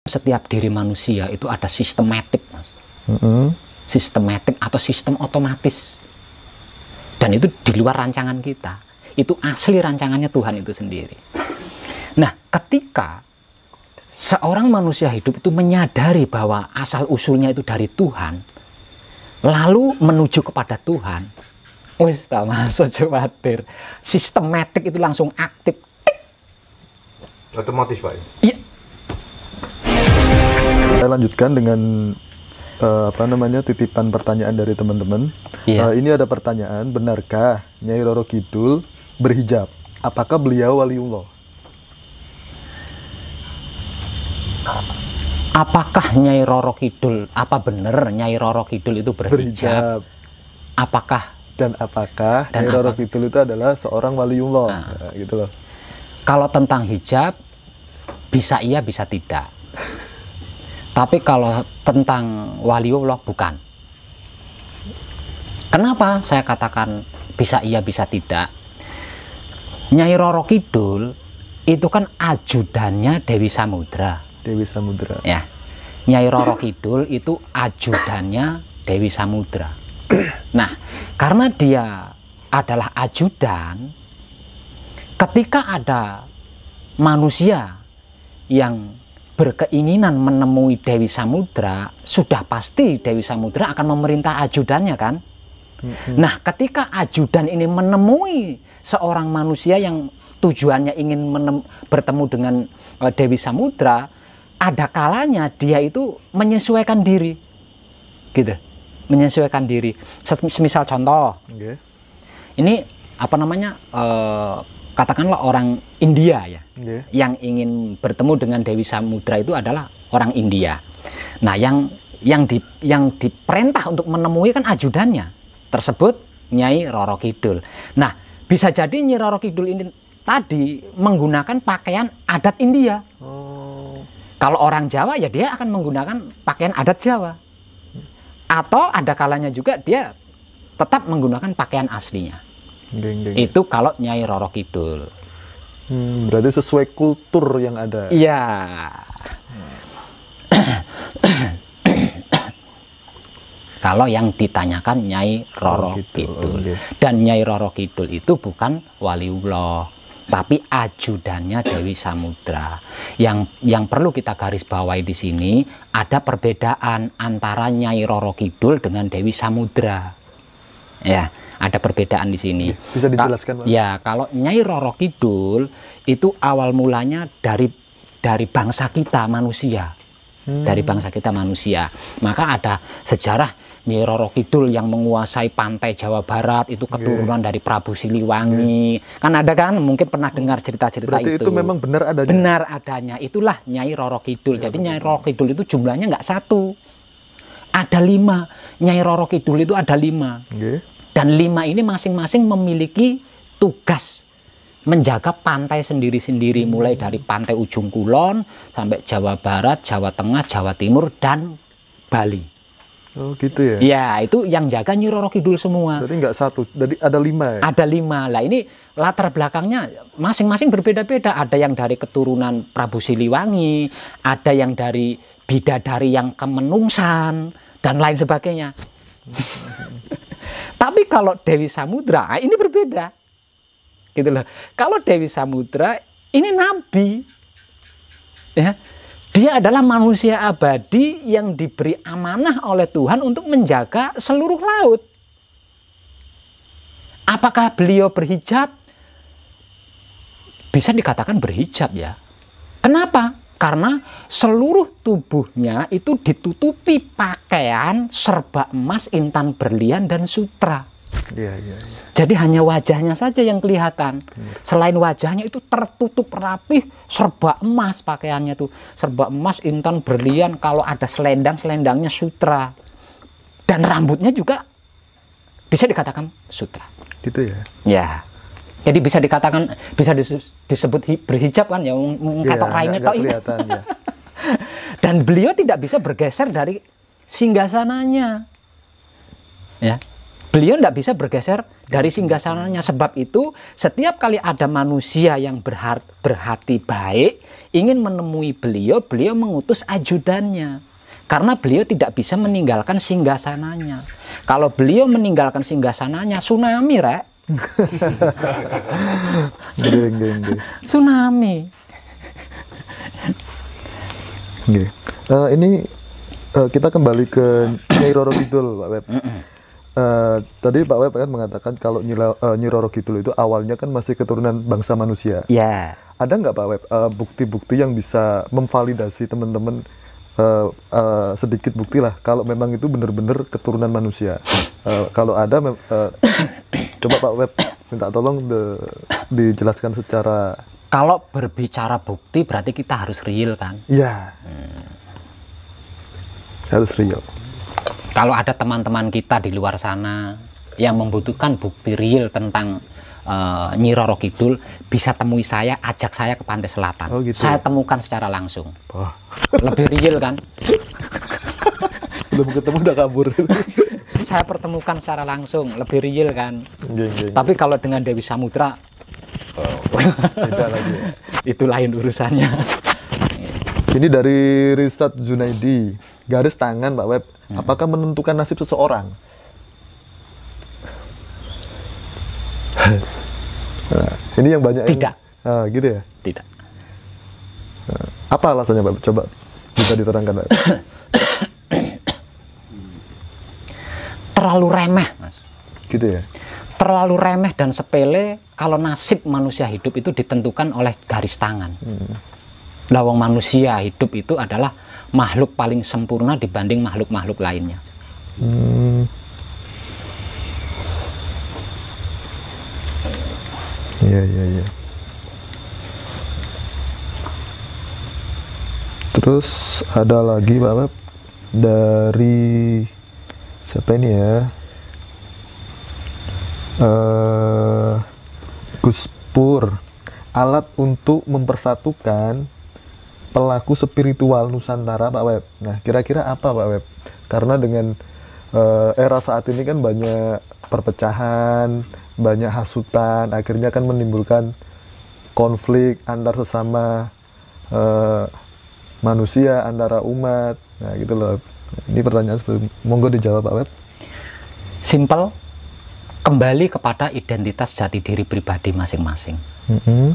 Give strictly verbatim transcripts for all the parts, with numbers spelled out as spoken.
Setiap diri manusia itu ada sistematik, Mas. Mm-hmm. Sistematik atau sistem otomatis. Dan itu di luar rancangan kita. Itu asli rancangannya Tuhan itu sendiri. Nah, ketika seorang manusia hidup itu menyadari bahwa asal-usulnya itu dari Tuhan, lalu menuju kepada Tuhan, wis tak masuk khawatir. Sistematik itu langsung aktif. Otomatis, Pak. Iya. Saya lanjutkan dengan uh, apa namanya titipan pertanyaan dari teman-teman. Iya. Uh, ini ada pertanyaan, benarkah Nyai Roro Kidul berhijab? Apakah beliau waliullah? Apakah Nyai Roro Kidul, apa benar Nyai Roro Kidul itu berhijab? Berhijab. Apakah Dan apakah Dan Nyai Roro apa? Kidul itu adalah seorang waliullah? Nah. Nah, gitu loh. Kalau tentang hijab, bisa iya, bisa tidak. Tapi kalau tentang waliullah, bukan. Kenapa saya katakan bisa iya, bisa tidak? Nyai Roro Kidul itu kan ajudannya Dewi Samudra. Dewi Samudra. Ya, Nyai Roro Kidul itu ajudannya Dewi Samudra. Nah, karena dia adalah ajudan, ketika ada manusia yang berkeinginan menemui Dewi Samudra, sudah pasti Dewi Samudra akan memerintah ajudannya, kan? Mm-hmm. Nah, ketika ajudan ini menemui seorang manusia yang tujuannya ingin menem- bertemu dengan uh, Dewi Samudra, ada kalanya dia itu menyesuaikan diri, gitu, menyesuaikan diri. Semisal contoh, Okay. ini apa namanya? Uh, katakanlah orang India ya, Okay. yang ingin bertemu dengan Dewi Samudra itu adalah orang India. Nah, yang yang di yang diperintah untuk menemui kan ajudannya tersebut Nyai Roro Kidul. Nah, bisa jadi Nyai Roro Kidul ini tadi menggunakan pakaian adat India. Oh. Kalau orang Jawa ya dia akan menggunakan pakaian adat Jawa. Atau ada kalanya juga dia tetap menggunakan pakaian aslinya. Geng, geng. Itu kalau Nyai Roro Kidul. Hmm, berarti sesuai kultur yang ada. Iya. Kalau yang ditanyakan Nyai Roro Oh, gitu. Kidul. Okay. Dan Nyai Roro Kidul itu bukan waliullah, tapi ajudannya Dewi Samudra. Yang yang perlu kita garis bawahi di sini, ada perbedaan antara Nyai Roro Kidul dengan Dewi Samudra. Ya, ada perbedaan di sini. Bisa dijelaskan, Pak? Ya, kalau Nyai Roro Kidul itu awal mulanya dari dari bangsa kita manusia. Hmm. Dari bangsa kita manusia. Maka ada sejarah Nyai Roro Kidul yang menguasai pantai Jawa Barat itu keturunan yeah. dari Prabu Siliwangi. Yeah. Kan ada kan, mungkin pernah dengar cerita-cerita itu. Berarti itu memang benar adanya? Benar adanya. Itulah Nyai Roro Kidul. Yeah, Jadi betul. Nyai Roro Kidul itu jumlahnya nggak satu. Ada lima. Nyai Roro Kidul itu ada lima. Yeah. Dan lima ini masing-masing memiliki tugas menjaga pantai sendiri-sendiri. Hmm. Mulai dari pantai ujung kulon sampai Jawa Barat, Jawa Tengah, Jawa Timur, dan Bali. Oh gitu ya? Ya, itu yang jaga Nyai Roro Kidul semua. Berarti nggak satu, jadi ada lima ya? Ada lima. Lah ini latar belakangnya masing-masing berbeda-beda. Ada yang dari keturunan Prabu Siliwangi, ada yang dari bidadari yang kemenungsan, dan lain sebagainya. Tapi kalau Dewi Samudra, ini berbeda. Gitu loh. Kalau Dewi Samudra, ini nabi. Ya. Dia adalah manusia abadi yang diberi amanah oleh Tuhan untuk menjaga seluruh laut. Apakah beliau berhijab? Bisa dikatakan berhijab ya. Kenapa? Karena seluruh tubuhnya itu ditutupi pakaian serba emas, intan berlian, dan sutra. Iya, iya, iya. Jadi hanya wajahnya saja yang kelihatan. Hmm. Selain wajahnya itu tertutup rapih, serba emas pakaiannya tuh. Serba emas, intan, berlian, kalau ada selendang, selendangnya sutra. Dan rambutnya juga bisa dikatakan sutra. Gitu ya? Ya. Jadi bisa dikatakan, bisa disebut berhijab kan ya, mengkatok raine tok ini. Ya. Dan beliau tidak bisa bergeser dari singgasananya. Ya. beliau tidak bisa bergeser dari singgasananya. Sebab itu setiap kali ada manusia yang berhati, berhati baik ingin menemui beliau, beliau mengutus ajudannya. Karena beliau tidak bisa meninggalkan singgasananya. Kalau beliau meninggalkan singgasananya, tsunami, Rek. Geng, geng, geng. Tsunami. Oke. Uh, ini uh, kita kembali ke Nyai Roro Kidul, Pak Web. Uh, tadi Pak Web kan mengatakan kalau Nyi, uh, Nyi Roro Kidul itu awalnya kan masih keturunan bangsa manusia. Ya. Ada nggak Pak Web uh, bukti-bukti yang bisa memvalidasi teman-teman, uh, uh, sedikit bukti lah kalau memang itu benar-benar keturunan manusia? Uh, kalau ada, uh, coba Pak Web minta tolong de, dijelaskan secara. Kalau berbicara bukti berarti kita harus real kan? Iya. Hmm. Harus real. Kalau ada teman-teman kita di luar sana yang membutuhkan bukti real tentang uh, Nyi Roro Kidul, bisa temui saya, ajak saya ke Pantai Selatan. Oh, gitu. Saya temukan secara langsung. Oh. Lebih real kan? Belum ketemu udah kabur. Saya pertemukan secara langsung, lebih real kan? Geng, geng. Tapi kalau dengan Dewi Samudra, oh, beda lagi. Ya. Itu lain urusannya. Ini dari Risat Zunaidi, garis tangan Pak Web. Hmm. Apakah menentukan nasib seseorang? Nah, ini yang banyak. Tidak. Yang, ah, gitu ya? Tidak. Nah, apa alasannya Pak? Coba bisa diterangkan Pak. Terlalu remeh, Mas. Gitu ya? Terlalu remeh dan sepele kalau nasib manusia hidup itu ditentukan oleh garis tangan. Hmm. Lawang manusia hidup itu adalah makhluk paling sempurna dibanding makhluk-makhluk lainnya. Hmm. Iya, iya, iya. Terus ada lagi Pak Web dari siapa ini ya? Uh, Gus Pur, alat untuk mempersatukan pelaku spiritual Nusantara Pak Web. Nah, kira-kira apa Pak Web? Karena dengan uh, era saat ini kan banyak perpecahan, banyak hasutan, akhirnya kan menimbulkan konflik antar sesama uh, manusia, antara umat. Nah, gitu loh. Ini pertanyaan sebelum, monggo dijawab Pak Web. Simple, kembali kepada identitas jati diri pribadi masing-masing. Mm-hmm.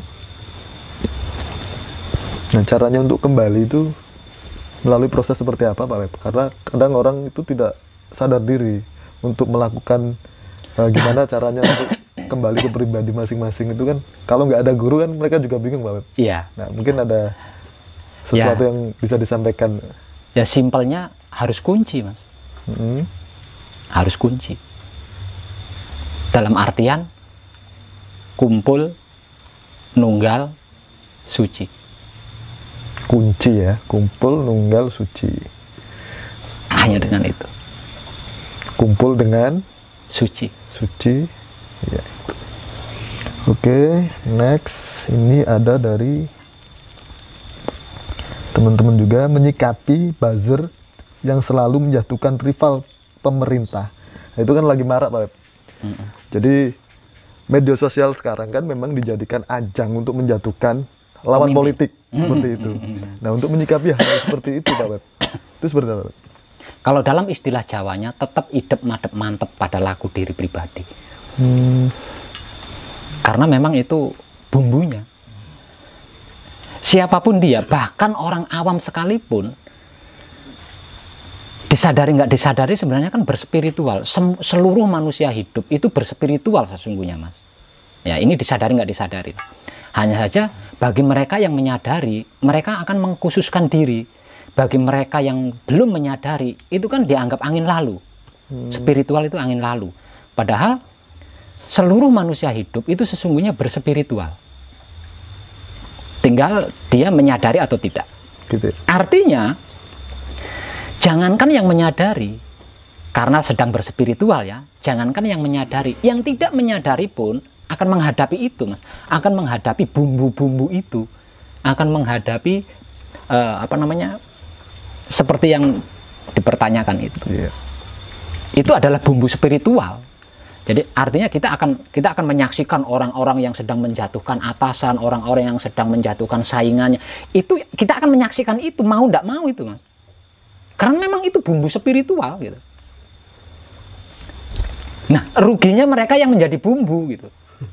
Nah, caranya untuk kembali itu melalui proses seperti apa Pak Web? Karena kadang orang itu tidak sadar diri untuk melakukan uh, gimana caranya untuk kembali ke pribadi masing-masing itu kan. Kalau nggak ada guru kan mereka juga bingung Pak Web. Iya. Nah, mungkin ada sesuatu ya yang bisa disampaikan. Ya simpelnya harus kunci Mas. Mm-hmm. Harus kunci. Dalam artian kumpul, nunggal, suci. Kunci ya, kumpul, nunggal, suci. Hanya dengan itu. Kumpul dengan suci. Suci. Ya. Oke, next ini ada dari teman-teman juga, menyikapi buzzer yang selalu menjatuhkan rival pemerintah. Nah, itu kan lagi marak Pak. Mm-mm. Jadi media sosial sekarang kan memang dijadikan ajang untuk menjatuhkan lawan Pemimpin. politik seperti itu. Nah, untuk menyikapi hal seperti itu Pak Web, itu seperti apa? Kalau dalam istilah Jawanya, tetap idep madep mantep pada laku diri pribadi. Hmm. Karena memang itu bumbunya. Siapapun dia, bahkan orang awam sekalipun, disadari nggak disadari sebenarnya kan berspiritual. Sem seluruh manusia hidup itu berspiritual sesungguhnya Mas. Ya, ini disadari nggak disadari. Hanya saja bagi mereka yang menyadari, mereka akan mengkhususkan diri. Bagi mereka yang belum menyadari, itu kan dianggap angin lalu. Hmm. Spiritual itu angin lalu. Padahal seluruh manusia hidup itu sesungguhnya berspiritual. Tinggal dia menyadari atau tidak. Gitu. Artinya, jangankan yang menyadari, karena sedang berspiritual ya, jangankan yang menyadari, yang tidak menyadari pun akan menghadapi itu Mas, akan menghadapi bumbu-bumbu itu, akan menghadapi uh, apa namanya, seperti yang dipertanyakan itu. Yeah. Itu adalah bumbu spiritual. Jadi artinya kita akan kita akan menyaksikan orang-orang yang sedang menjatuhkan atasan, orang-orang yang sedang menjatuhkan saingannya. Itu kita akan menyaksikan itu, mau tidak mau itu, Mas. Karena memang itu bumbu spiritual gitu. Nah, ruginya mereka yang menjadi bumbu gitu.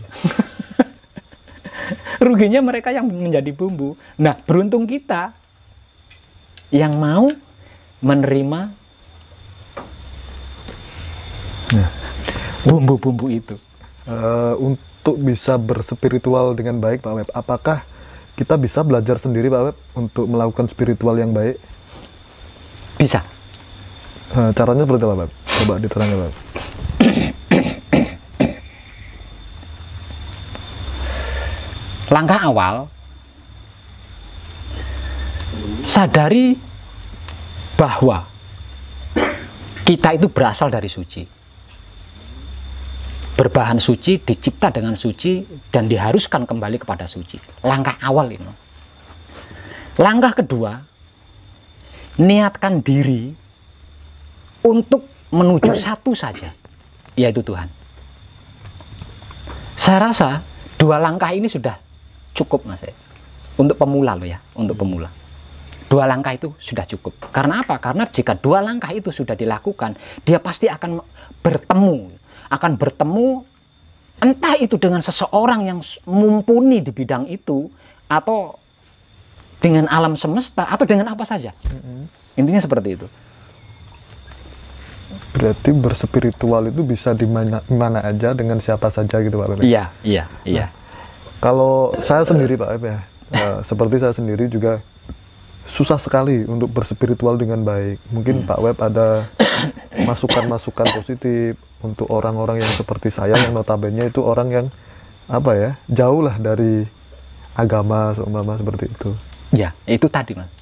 Ruginya mereka yang menjadi bumbu. Nah, beruntung kita yang mau menerima bumbu-bumbu itu. Uh, untuk bisa berspiritual dengan baik, Pak Web, apakah kita bisa belajar sendiri, Pak Web, untuk melakukan spiritual yang baik? Bisa. Uh, caranya seperti apa, Pak? Coba diterangkan, Pak. Langkah awal, sadari bahwa kita itu berasal dari suci, berbahan suci, dicipta dengan suci, dan diharuskan kembali kepada suci. Langkah awal ini. Langkah kedua, niatkan diri untuk menuju satu saja, yaitu Tuhan. Saya rasa dua langkah ini sudah cukup, Mas, ya. Untuk pemula loh ya, untuk pemula. Dua langkah itu sudah cukup. Karena apa? Karena jika dua langkah itu sudah dilakukan, dia pasti akan bertemu, akan bertemu entah itu dengan seseorang yang mumpuni di bidang itu, atau dengan alam semesta, atau dengan apa saja. Mm-hmm. Intinya seperti itu. Berarti berspiritual itu bisa di mana, mana aja, dengan siapa saja gitu, Pak Web. Iya, iya, iya. Nah, kalau saya sendiri, Pak Web, ya, uh, seperti saya sendiri juga susah sekali untuk berspiritual dengan baik. Mungkin hmm. Pak Web ada masukan-masukan positif untuk orang-orang yang seperti saya, yang notabene itu orang yang apa ya, jauh lah dari agama seumpama seperti itu. Ya, itu tadi, Mas.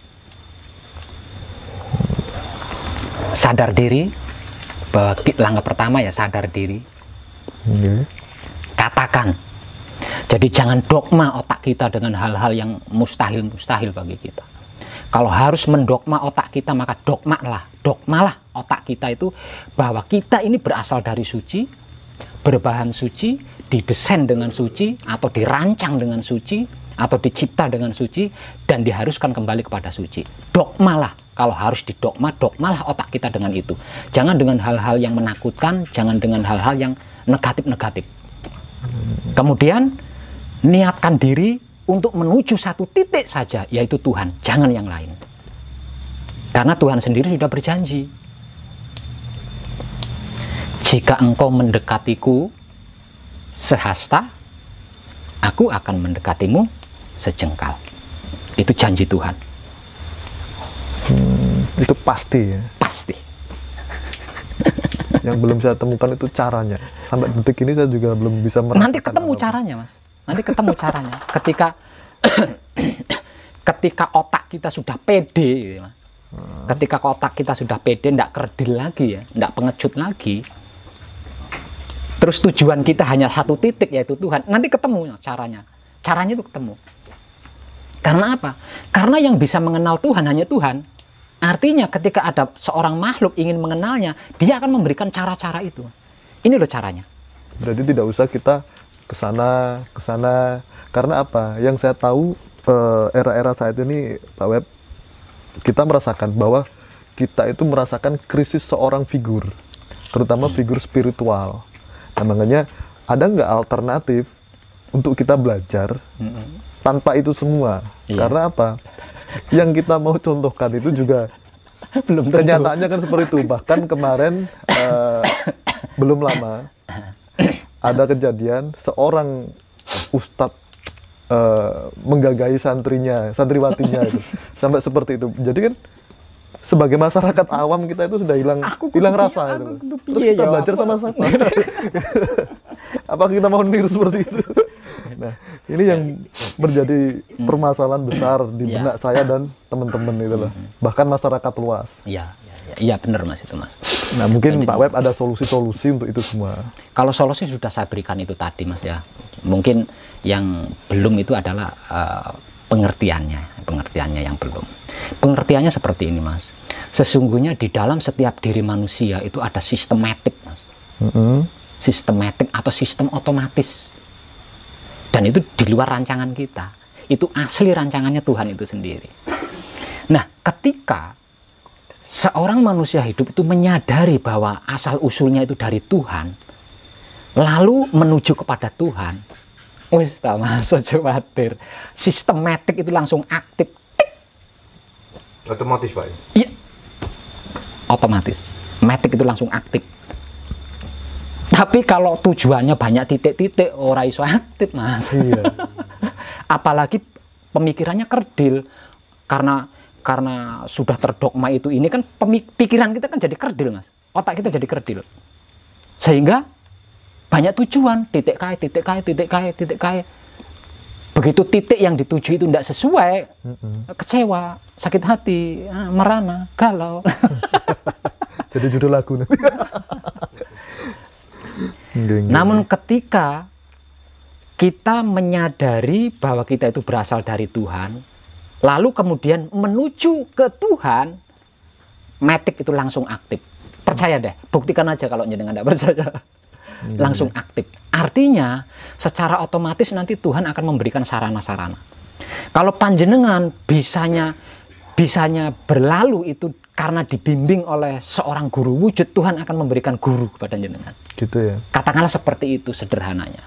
Sadar diri, bahwa langkah pertama ya sadar diri. Okay. Katakan. Jadi jangan dogma otak kita dengan hal-hal yang mustahil-mustahil bagi kita. Kalau harus mendogma otak kita, maka dogmalah, dogmalah otak kita itu bahwa kita ini berasal dari suci, berbahan suci, didesain dengan suci, atau dirancang dengan suci, atau dicipta dengan suci, dan diharuskan kembali kepada suci. Dogmalah, kalau harus didogma, dogmalah otak kita dengan itu. Jangan dengan hal-hal yang menakutkan, jangan dengan hal-hal yang negatif-negatif. Kemudian, niatkan diri untuk menuju satu titik saja, yaitu Tuhan, jangan yang lain. Karena Tuhan sendiri sudah berjanji, jika engkau mendekatiku sehasta, aku akan mendekatimu sejengkal. Itu janji Tuhan. Hmm, itu pasti ya? Pasti. Yang belum saya temukan itu caranya. Sampai detik ini saya juga belum bisa merasakan. Nanti ketemu caranya, Mas. Nanti ketemu caranya. Ketika ketika otak kita sudah pede, Mas. Ketika otak kita sudah pede, tidak kerdil lagi ya, tidak pengecut lagi. Terus tujuan kita hanya satu titik, yaitu Tuhan. Nanti ketemu caranya. Caranya itu ketemu. Karena apa? Karena yang bisa mengenal Tuhan hanya Tuhan. Artinya ketika ada seorang makhluk ingin mengenalnya, dia akan memberikan cara-cara itu. Ini loh caranya. Berarti tidak usah kita ke sana, ke sana. Karena apa? Yang saya tahu era-era saat ini, Pak Web, kita merasakan bahwa kita itu merasakan krisis seorang figur, terutama figur spiritual. Nah, makanya ada nggak alternatif untuk kita belajar mm-hmm. tanpa itu semua? Iya. Karena apa? Yang kita mau contohkan itu juga belum tentu. Kenyataannya kan seperti itu. Bahkan kemarin uh, belum lama ada kejadian seorang ustadz uh, menggagahi santrinya, santriwatinya itu sampai seperti itu. Jadi kan sebagai masyarakat awam kita itu sudah hilang hilang rasa itu. Terus kita belajar sama-sama. Apa kita mau niru seperti itu? Nah, ini yang menjadi permasalahan besar di benak ya. Saya dan teman-teman itu loh. Bahkan masyarakat luas. Iya, iya ya, benar Mas itu Mas. Nah, mungkin Pak Web ada solusi-solusi untuk itu semua. Kalau solusi sudah saya berikan itu tadi Mas ya. Mungkin yang belum itu adalah uh, pengertiannya, pengertiannya yang belum. Pengertiannya seperti ini Mas. Sesungguhnya di dalam setiap diri manusia itu ada sistematik Mas. Mm-hmm. sistematik atau sistem otomatis. Dan itu di luar rancangan kita. Itu asli rancangannya Tuhan itu sendiri. Nah, ketika seorang manusia hidup itu menyadari bahwa asal usulnya itu dari Tuhan, lalu menuju kepada Tuhan, wis ta Mas, ojo khawatir. Sistematik itu langsung aktif. Otomatis, Pak. Iya. Otomatis. Matic itu langsung aktif. Tapi kalau tujuannya banyak titik-titik, ora iso aktif, Mas. Iya. Apalagi pemikirannya kerdil. Karena karena sudah terdogma itu ini kan pikiran kita kan jadi kerdil, Mas. Otak kita jadi kerdil. Sehingga banyak tujuan, titik kai, titik kai, titik kai, titik kai. Begitu titik yang dituju itu tidak sesuai, mm-mm. kecewa, sakit hati, merana, galau. Jadi judul lagu nanti. Namun ketika kita menyadari bahwa kita itu berasal dari Tuhan, lalu kemudian menuju ke Tuhan, matic itu langsung aktif. Percaya deh, buktikan aja kalau jenengan tidak percaya. Langsung aktif. Artinya secara otomatis nanti Tuhan akan memberikan sarana-sarana. Kalau panjenengan bisanya bisanya berlalu itu karena dibimbing oleh seorang guru wujud, Tuhan akan memberikan guru kepada jenengan. Gitu ya. Katakanlah seperti itu sederhananya.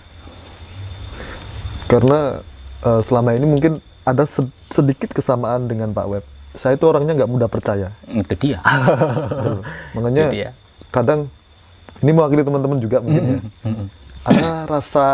Karena uh, selama ini mungkin ada sedikit kesamaan dengan Pak Web. Saya itu orangnya nggak mudah percaya. Itu dia. Makanya itu dia. Kadang ini mewakili teman-teman juga mungkin ya. Ada rasa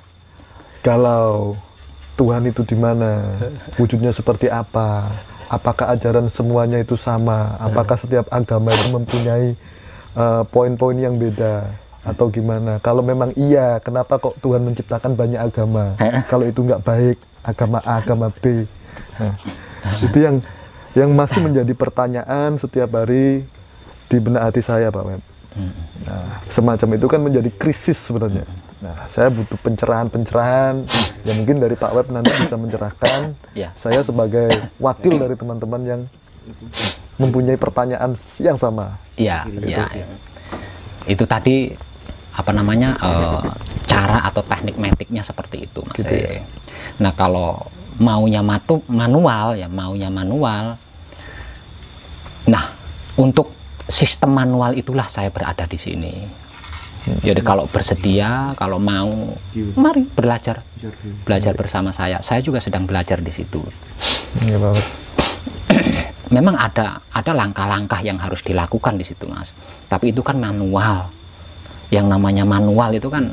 galau, Tuhan itu di mana, wujudnya seperti apa, apakah ajaran semuanya itu sama, apakah setiap agama itu mempunyai uh, poin-poin yang beda, atau gimana. Kalau memang iya, kenapa kok Tuhan menciptakan banyak agama? Kalau itu nggak baik, agama A, agama B. Nah, itu yang yang masih menjadi pertanyaan setiap hari di benak hati saya, Pak Web. Nah, semacam itu kan menjadi krisis sebenarnya. Nah, saya butuh pencerahan-pencerahan yang mungkin dari Pak Web nanti bisa mencerahkan. Ya. Saya sebagai wakil dari teman-teman yang mempunyai pertanyaan yang sama. Iya, iya. Itu tadi apa namanya uh, cara atau teknik metiknya seperti itu, Mas. Gitu ya. Nah, kalau maunya matu manual ya maunya manual. Nah, untuk sistem manual itulah saya berada di sini. Jadi kalau bersedia, kalau mau, mari belajar, belajar bersama saya. Saya juga sedang belajar di situ. Ya, memang ada ada langkah-langkah yang harus dilakukan di situ, Mas. Tapi itu kan manual. Yang namanya manual itu kan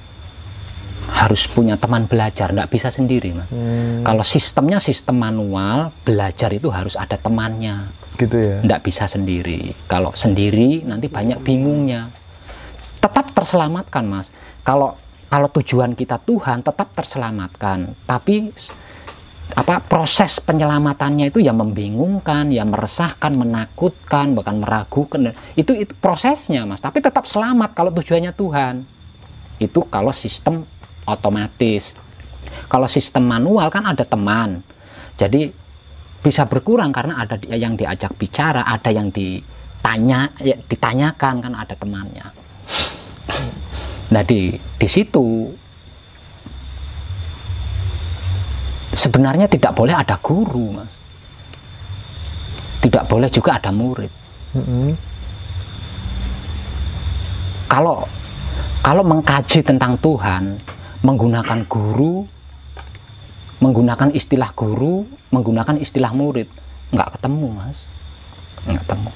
harus punya teman belajar, nggak bisa sendiri, Mas. Hmm. Kalau sistemnya sistem manual, belajar itu harus ada temannya. Gitu ya. Nggak bisa sendiri. Kalau sendiri nanti banyak bingungnya. Tetap terselamatkan, Mas. Kalau kalau tujuan kita Tuhan, tetap terselamatkan. Tapi apa proses penyelamatannya itu ya membingungkan, ya meresahkan, menakutkan, bahkan meragukan. Itu itu prosesnya, Mas. Tapi tetap selamat kalau tujuannya Tuhan. Itu kalau sistem otomatis. Kalau sistem manual kan ada teman. Jadi bisa berkurang karena ada yang diajak bicara, ada yang ditanya, ya, ditanyakan kan ada temannya. Nah di di situ sebenarnya tidak boleh ada guru, Mas. Tidak boleh juga ada murid. Mm-hmm. Kalau kalau mengkaji tentang Tuhan, menggunakan guru, menggunakan istilah guru, menggunakan istilah murid, nggak ketemu, Mas. Nggak ketemu.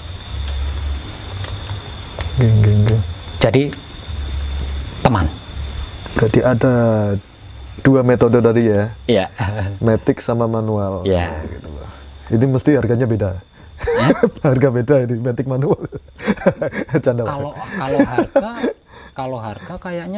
Geng, geng, geng. Jadi teman. Berarti ada dua metode tadi ya? Iya. Matic sama manual. Iya. Gitu. Ini mesti harganya beda. Eh? Harga beda ini matic manual. Canda. Kalau kalau harga, kalau harga kayaknya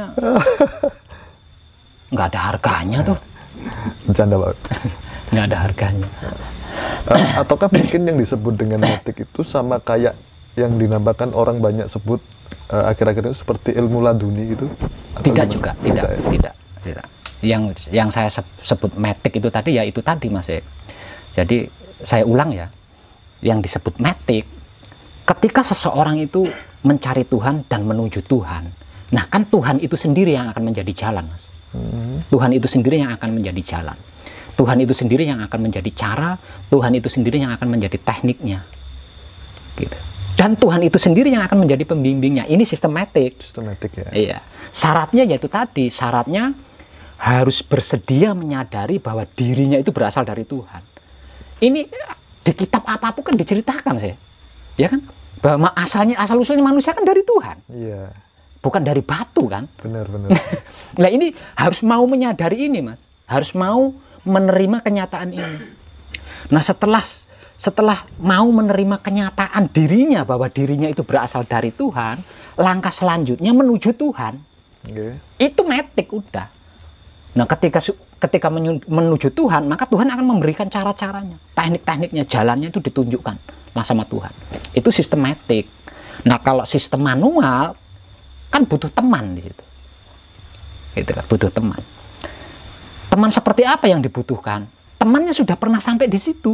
nggak ada harganya tuh. Bercanda banget. Nggak ada harganya. Uh, ataukah mungkin yang disebut dengan matic itu sama kayak yang dinamakan orang banyak sebut uh, akhir-akhir itu seperti ilmu laduni gitu? Tidak juga, tidak, ya? tidak, tidak. Yang yang saya sebut matic itu tadi ya itu tadi, Mas. Jadi saya ulang ya, yang disebut matic ketika seseorang itu mencari Tuhan dan menuju Tuhan, Nah, kan Tuhan itu sendiri yang akan menjadi jalan, Mas. Hmm. Tuhan itu sendiri yang akan menjadi jalan. Tuhan itu sendiri yang akan menjadi cara. Tuhan itu sendiri yang akan menjadi tekniknya. Gitu. Dan Tuhan itu sendiri yang akan menjadi pembimbingnya. Ini sistematik. Sistematik ya. Iya. Syaratnya yaitu tadi, syaratnya harus bersedia menyadari bahwa dirinya itu berasal dari Tuhan. Ini di kitab apapun kan diceritakan sih. Ya kan? Bahwa asalnya asal usulnya manusia kan dari Tuhan. Iya. Bukan dari batu kan? Benar, benar. Nah, ini harus mau menyadari ini, Mas. Harus mau menerima kenyataan ini. Nah, setelah setelah mau menerima kenyataan dirinya bahwa dirinya itu berasal dari Tuhan, langkah selanjutnya menuju Tuhan. Okay. Itu metik udah. Nah, ketika ketika menuju Tuhan, maka Tuhan akan memberikan cara-caranya, teknik-tekniknya, jalannya itu ditunjukkan lah sama Tuhan. Itu sistematik. Nah, kalau sistem manual kan butuh teman di situ. Gitu kan, butuh teman. Teman seperti apa yang dibutuhkan? Temannya sudah pernah sampai di situ.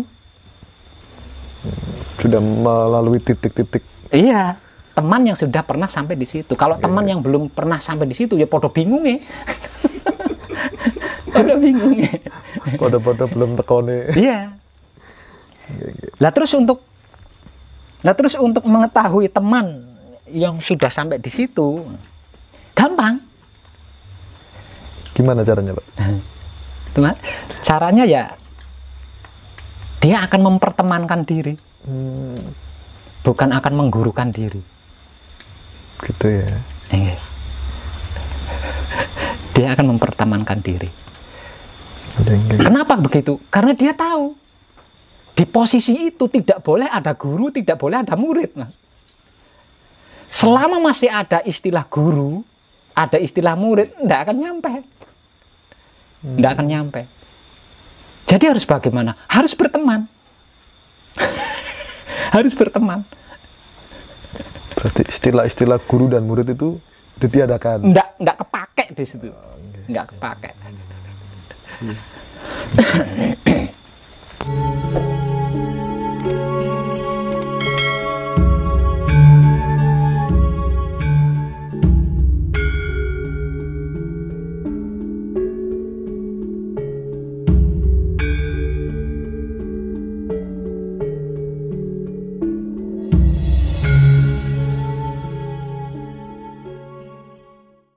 Sudah melalui titik-titik. Iya, teman yang sudah pernah sampai di situ. Kalau yeah. teman yang belum pernah sampai di situ, ya podo bingung ya. Podo bingung ya. Podo-podo belum tekone. Iya. Lah terus untuk, lah terus untuk mengetahui teman yang sudah sampai di situ, gampang. Gimana caranya, Pak? Teman, caranya ya dia akan mempertemankan diri, hmm. bukan akan menggurukan diri. Gitu ya. Eh. Dia akan mempertemankan diri. Kenapa begitu? Karena dia tahu di posisi itu tidak boleh ada guru, tidak boleh ada murid, Mas. Selama masih ada istilah guru, ada istilah murid, tidak akan nyampe. Tidak akan nyampe. Jadi harus bagaimana? Harus berteman. Harus berteman. Berarti istilah-istilah guru dan murid itu ditiadakan? Tidak, tidak kepake di situ. Tidak kepake.